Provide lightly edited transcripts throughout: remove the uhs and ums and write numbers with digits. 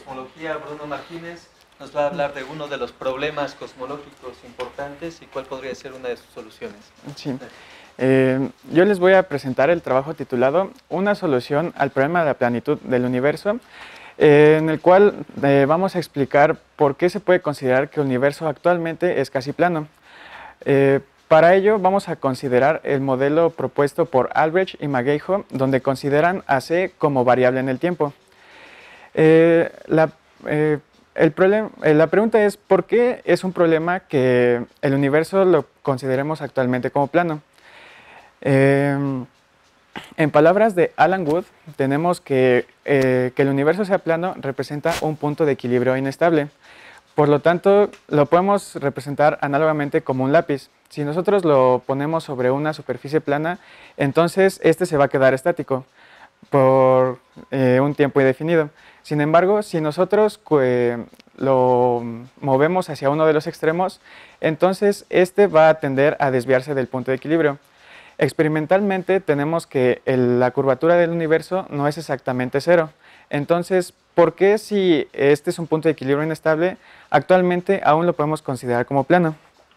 Cosmología, Bruno Martínez, nos va a hablar de uno de los problemas cosmológicos importantes y cuál podría ser una de sus soluciones. Sí. Yo les voy a presentar el trabajo titulado Una solución al problema de la planitud del universo, en el cual vamos a explicar por qué se puede considerar que el universo actualmente es casi plano. Para ello vamos a considerar el modelo propuesto por Albrecht y Mageijo, donde consideran a C como variable en el tiempo. La pregunta es, ¿por qué es un problema que el universo lo consideremos actualmente como plano? En palabras de Alan Wood, tenemos que el universo sea plano representa un punto de equilibrio inestable. Por lo tanto, lo podemos representar análogamente como un lápiz. Si nosotros lo ponemos sobre una superficie plana, entonces este se va a quedar estático por un tiempo indefinido. Sin embargo, si nosotros lo movemos hacia uno de los extremos, entonces este va a tender a desviarse del punto de equilibrio. Experimentalmente tenemos que la curvatura del universo no es exactamente cero. Entonces, ¿por qué si este es un punto de equilibrio inestable, actualmente aún lo podemos considerar como plano?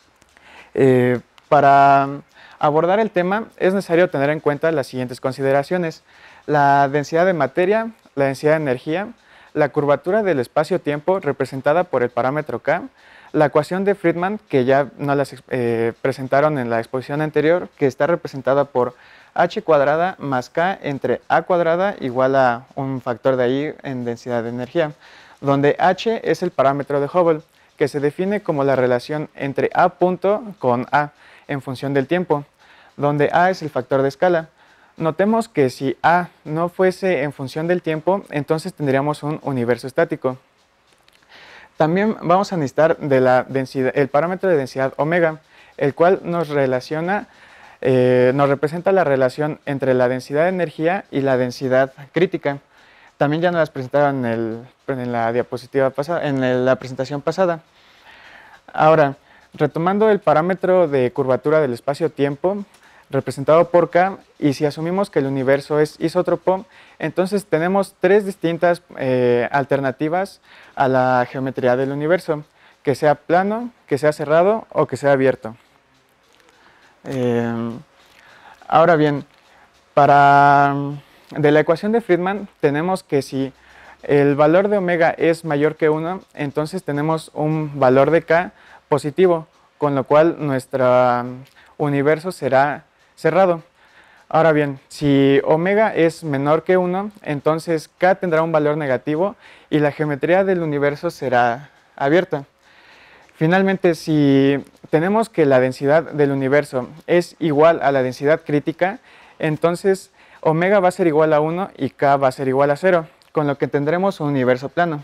Para abordar el tema es necesario tener en cuenta las siguientes consideraciones: la densidad de materia, la densidad de energía, la curvatura del espacio-tiempo representada por el parámetro k, la ecuación de Friedmann, que ya nos las presentaron en la exposición anterior, que está representada por h cuadrada más k entre a cuadrada igual a un factor de ahí en densidad de energía, donde h es el parámetro de Hubble, que se define como la relación entre a punto con a en función del tiempo, donde a es el factor de escala. Notemos que si a no fuese en función del tiempo, entonces tendríamos un universo estático. También vamos a necesitar de la densidad, el parámetro de densidad omega, el cual nos representa la relación entre la densidad de energía y la densidad crítica. También ya nos las presentaron en la diapositiva pasada, en la presentación pasada. Ahora, retomando el parámetro de curvatura del espacio-tiempo, representado por k, y si asumimos que el universo es isótropo, entonces tenemos tres distintas alternativas a la geometría del universo: que sea plano, que sea cerrado o que sea abierto. Ahora bien, de la ecuación de Friedmann tenemos que si el valor de omega es mayor que 1, entonces tenemos un valor de k positivo, con lo cual nuestro universo será cerrado. Ahora bien, si omega es menor que 1, entonces k tendrá un valor negativo y la geometría del universo será abierta. Finalmente, si tenemos que la densidad del universo es igual a la densidad crítica, entonces omega va a ser igual a 1 y k va a ser igual a 0, con lo que tendremos un universo plano.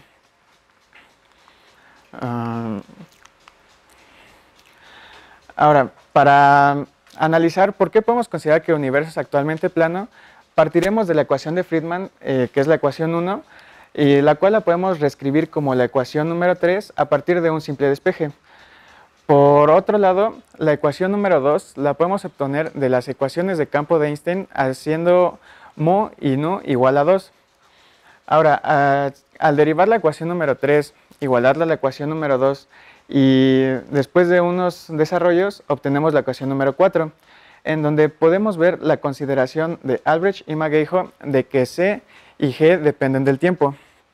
Ahora, para analizar por qué podemos considerar que el universo es actualmente plano, partiremos de la ecuación de Friedmann, que es la ecuación 1, y la cual la podemos reescribir como la ecuación número 3 a partir de un simple despeje. Por otro lado, la ecuación número 2 la podemos obtener de las ecuaciones de campo de Einstein haciendo mu y nu igual a 2. Ahora, al derivar la ecuación número 3, igualarla a la ecuación número 2 y después de unos desarrollos obtenemos la ecuación número 4, en donde podemos ver la consideración de Albrecht y Mageijo de que C y G dependen del tiempo.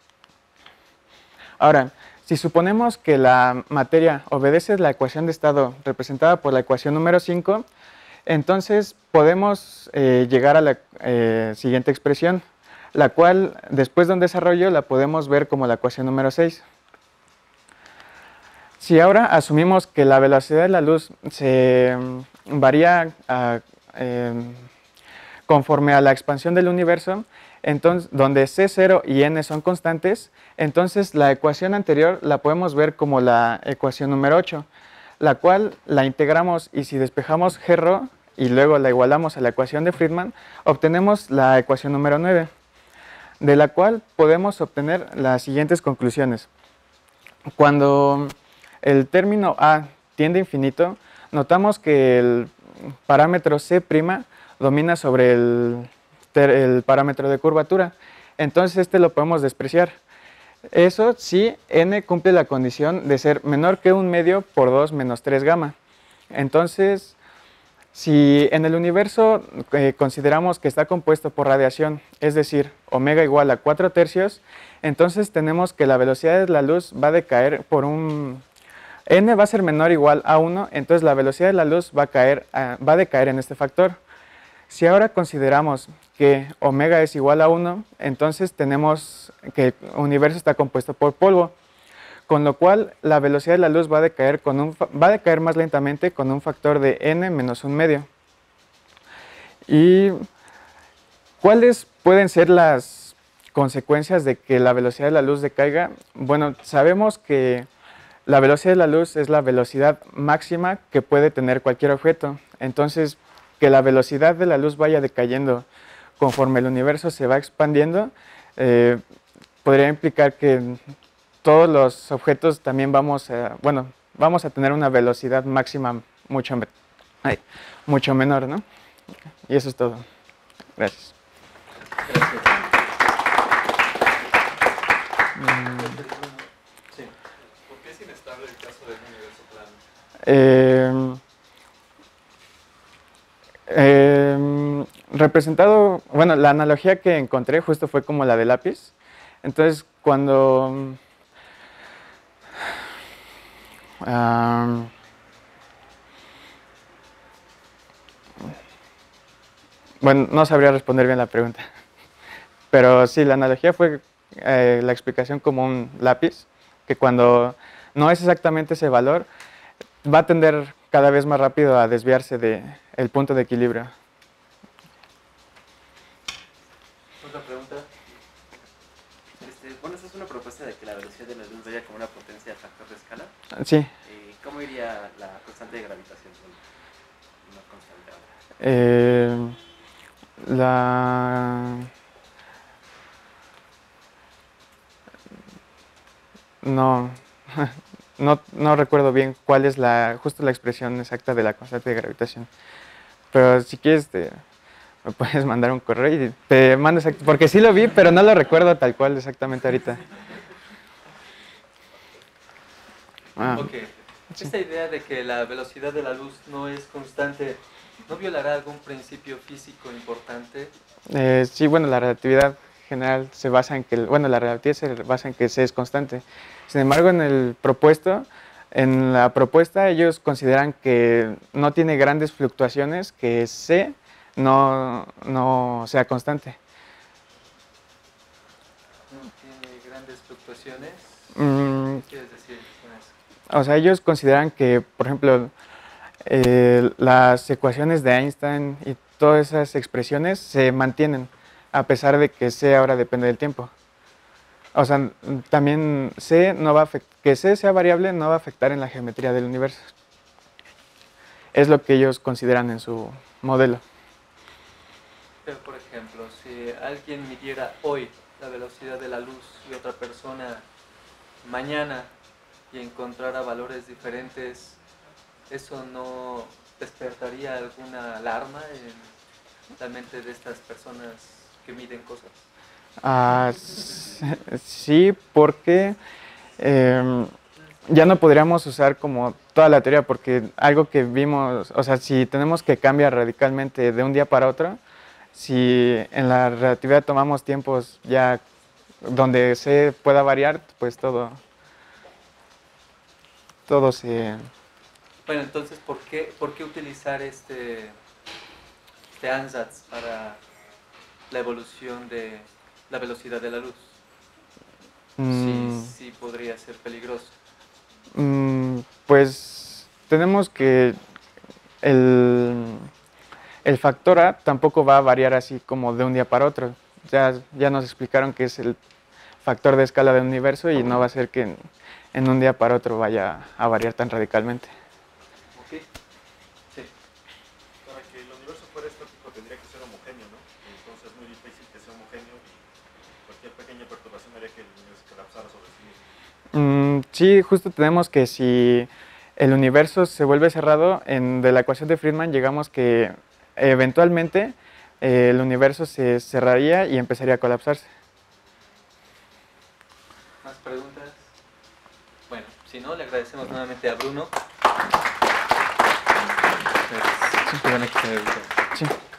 Ahora, si suponemos que la materia obedece la ecuación de estado representada por la ecuación número 5, entonces podemos llegar a la siguiente expresión, la cual después de un desarrollo la podemos ver como la ecuación número 6. Si ahora asumimos que la velocidad de la luz se varía conforme a la expansión del universo, entonces, donde C0 y n son constantes, entonces la ecuación anterior la podemos ver como la ecuación número 8, la cual la integramos y si despejamos g rho y luego la igualamos a la ecuación de Friedmann, obtenemos la ecuación número 9, de la cual podemos obtener las siguientes conclusiones. Cuando el término a tiende a infinito, notamos que el parámetro C' domina sobre el parámetro de curvatura, entonces este lo podemos despreciar. Eso si n cumple la condición de ser menor que 1/2 por 2 menos 3 gamma. Entonces, si en el universo consideramos que está compuesto por radiación, es decir, omega igual a 4/3, entonces tenemos que la velocidad de la luz va a decaer por n va a ser menor o igual a 1, entonces la velocidad de la luz va a decaer en este factor. Si ahora consideramos que omega es igual a 1, entonces tenemos que el universo está compuesto por polvo, con lo cual la velocidad de la luz va a decaer más lentamente con un factor de n menos 1/2. ¿Y cuáles pueden ser las consecuencias de que la velocidad de la luz decaiga? Bueno, sabemos que la velocidad de la luz es la velocidad máxima que puede tener cualquier objeto. Entonces, que la velocidad de la luz vaya decayendo conforme el universo se va expandiendo, podría implicar que todos los objetos también vamos a tener una velocidad máxima mucho menor, ¿no? Y eso es todo. Gracias. Sí. ¿Por qué es inestable el caso del universo plano? Representado, bueno, la analogía que encontré justo fue como la de lápiz. Entonces, cuando bueno, no sabría responder bien la pregunta, pero sí, la analogía fue la explicación como un lápiz, que cuando no es exactamente ese valor, va a tender cada vez más rápido a desviarse del punto de equilibrio. ¿Otra pregunta? Bueno, esa es una propuesta de que la velocidad de la luz vaya como una potencia de factor de escala. Sí. ¿Cómo iría la constante de gravitación? Una constante ahora. No, no recuerdo bien cuál es justo la expresión exacta de la constante de gravitación. Pero si quieres, me puedes mandar un correo y te mando exacto, porque sí lo vi, pero no lo recuerdo tal cual exactamente ahorita. Ok. Sí. Esta idea de que la velocidad de la luz no es constante, ¿no violará algún principio físico importante? Sí, bueno, la relatividad general se basa en que, la relatividad se basa en que C es constante. Sin embargo, en la propuesta ellos consideran que no tiene grandes fluctuaciones, que C no sea constante. ¿No tiene grandes fluctuaciones? ¿Qué quieres decir con eso? O sea, ellos consideran que, por ejemplo, las ecuaciones de Einstein y todas esas expresiones se mantienen, a pesar de que C ahora depende del tiempo. O sea, también que C sea variable no va a afectar en la geometría del universo. Es lo que ellos consideran en su modelo. Pero, por ejemplo, si alguien midiera hoy la velocidad de la luz y otra persona mañana y encontrara valores diferentes, ¿eso no despertaría alguna alarma en la mente de estas personas que miden cosas? Sí, porque ya no podríamos usar como toda la teoría, porque algo que vimos, o sea, si tenemos que cambiar radicalmente de un día para otro, si en la relatividad tomamos tiempos ya donde se pueda variar, pues todo se... Bueno, entonces, ¿por qué utilizar este ansatz para la evolución de la velocidad de la luz? Sí podría ser peligroso. Pues tenemos que el factor A tampoco va a variar así como de un día para otro. Ya nos explicaron que es el factor de escala del universo y no va a ser que en un día para otro vaya a variar tan radicalmente. Ok. Sí. Para que el universo fuera estático tendría que ser homogéneo, ¿no? Entonces es muy difícil que sea homogéneo y cualquier pequeña perturbación haría que el universo colapsara sobre sí mismo. Sí, justo tenemos que si el universo se vuelve cerrado, de la ecuación de Friedman llegamos que eventualmente el universo se cerraría y empezaría a colapsarse. Más preguntas? Bueno, si no, le agradecemos nuevamente a Bruno. Sí.